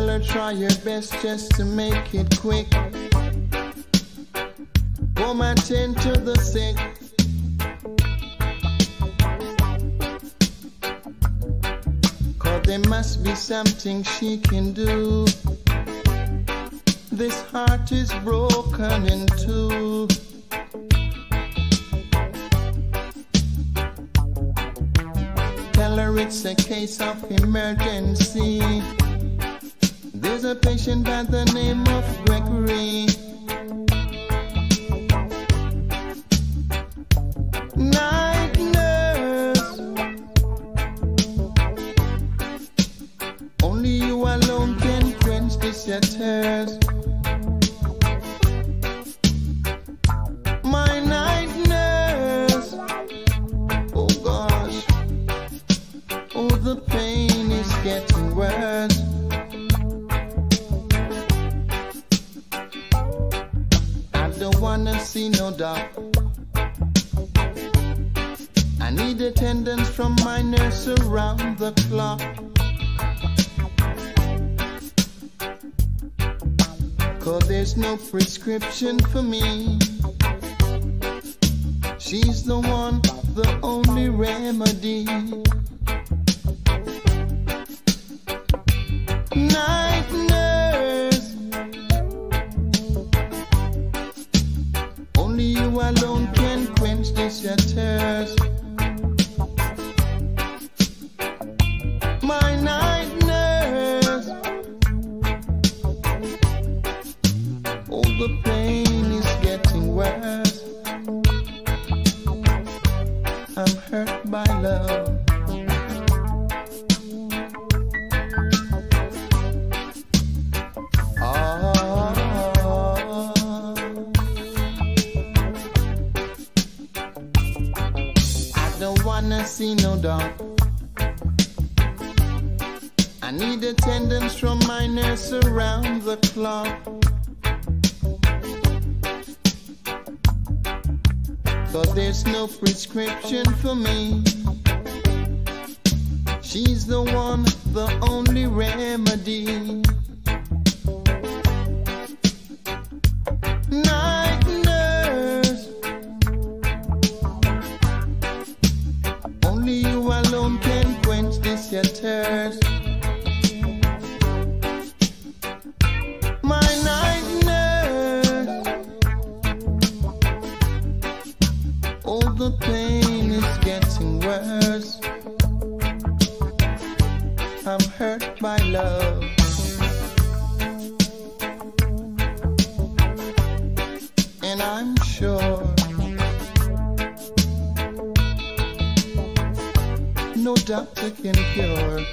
Tell her try your best just to make it quick. Come and tend to the sick. Cause there must be something she can do. This heart is broken in two. Tell her it's a case of emergency. There's a patient by the name of Gregory. Night nurse, only you alone can quench this your thirst. My night nurse, oh gosh, oh the pain is getting worse. I don't wanna see no doc. I need attendance from my nurse around the clock. Cause there's no prescription for me. She's the one, the only remedy. Night nurse, only you alone can quench this your thirst. My night nurse, oh the pain is getting worse. I'm hurt by love. I don't wanna see no dog. I need attendance from my nurse around the clock. Cause there's no prescription for me. She's the one, the only remedy. Night nurse, only you alone can quench this your thirst. My night nurse, oh the pain is getting worse. I'm hurt by love. And I'm sure no doctor can cure.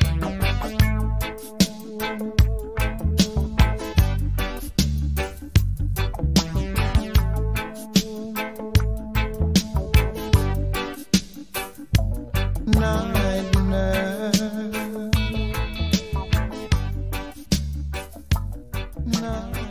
Night nurse, night.